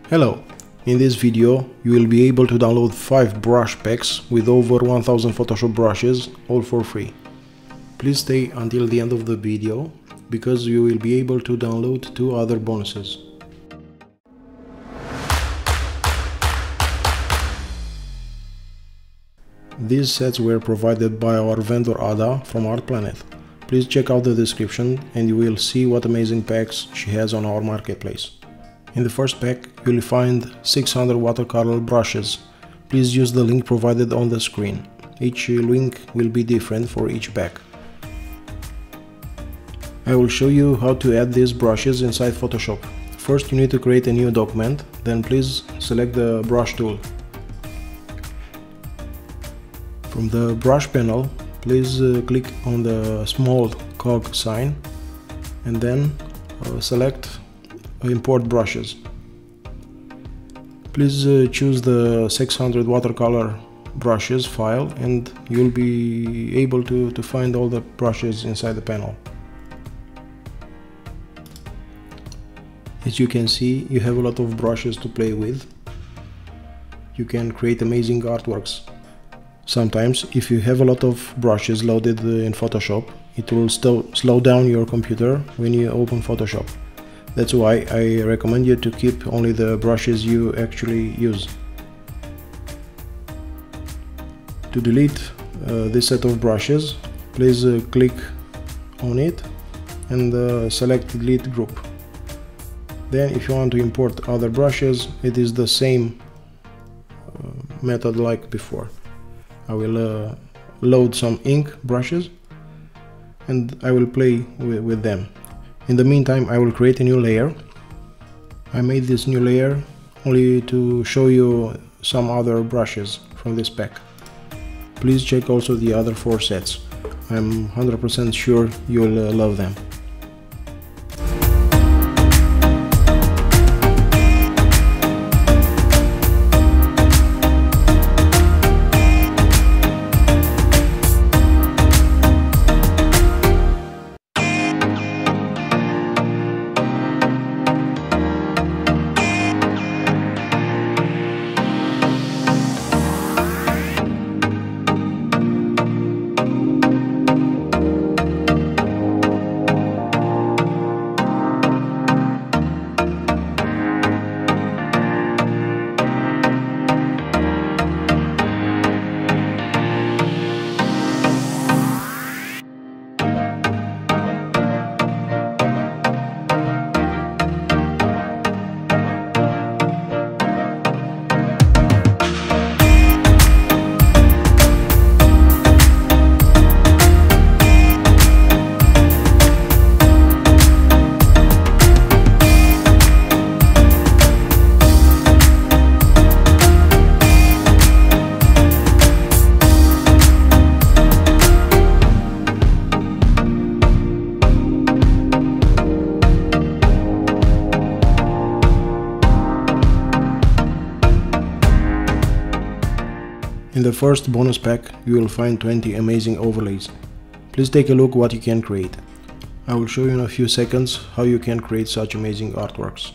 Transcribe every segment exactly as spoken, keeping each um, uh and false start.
Hello! In this video you will be able to download five brush packs with over one thousand Photoshop brushes, all for free. Please stay until the end of the video, because you will be able to download two other bonuses. These sets were provided by our vendor Ada from ArtPlanet. Please check out the description and you will see what amazing packs she has on our marketplace. In the first pack you will find six hundred watercolor brushes. Please use the link provided on the screen. Each link will be different for each pack. I will show you how to add these brushes inside Photoshop. First you need to create a new document, then please select the brush tool. From the brush panel, please uh, click on the small cog sign and then uh, select import brushes. Please uh, choose the six hundred watercolor brushes file and you'll be able to, to find all the brushes inside the panel. As you can see, you have a lot of brushes to play with. You can create amazing artworks. Sometimes, if you have a lot of brushes loaded in Photoshop, it will still slow down your computer when you open Photoshop. That's why I recommend you to keep only the brushes you actually use. To delete uh, this set of brushes, please uh, click on it and uh, select delete group. Then if you want to import other brushes, it is the same uh, method like before. I will uh, load some ink brushes and I will play with, with them. In the meantime, I will create a new layer. I made this new layer only to show you some other brushes from this pack. Please check also the other four sets. I'm one hundred percent sure you'll uh, love them. In the first bonus pack, you will find twenty amazing overlays. Please take a look what you can create. I will show you in a few seconds how you can create such amazing artworks.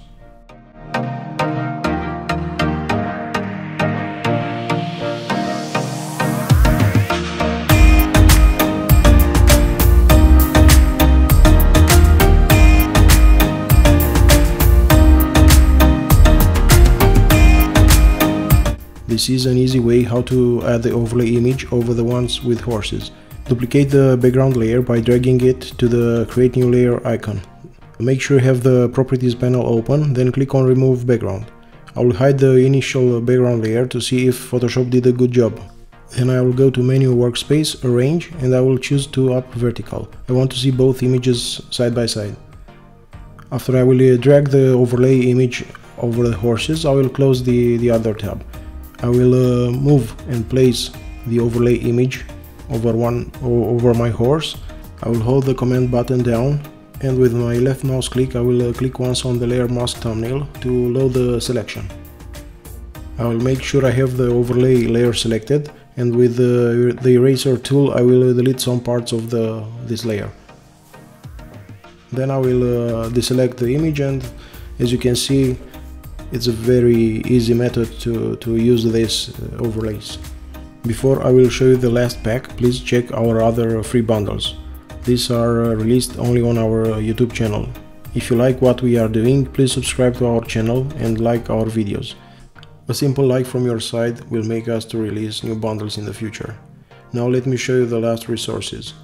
This is an easy way how to add the overlay image over the ones with horses. Duplicate the background layer by dragging it to the create new layer icon. Make sure you have the properties panel open, then click on remove background. I will hide the initial background layer to see if Photoshop did a good job. Then I will go to menu workspace, arrange, and I will choose to up vertical. I want to see both images side by side. After I will drag the overlay image over the horses, I will close the, the other tab. I will uh, move and place the overlay image over one over my horse. I will hold the command button down and with my left mouse click I will uh, click once on the layer mask thumbnail to load the selection. I will make sure I have the overlay layer selected, and with the, the eraser tool I will delete some parts of the this layer. Then I will uh, deselect the image, and as you can see It's a very easy method to, to use these uh, overlays. Before I will show you the last pack, please check our other free bundles. These are uh, released only on our uh, YouTube channel. If you like what we are doing, please subscribe to our channel and like our videos. A simple like from your side will make us to release new bundles in the future. Now let me show you the last resources.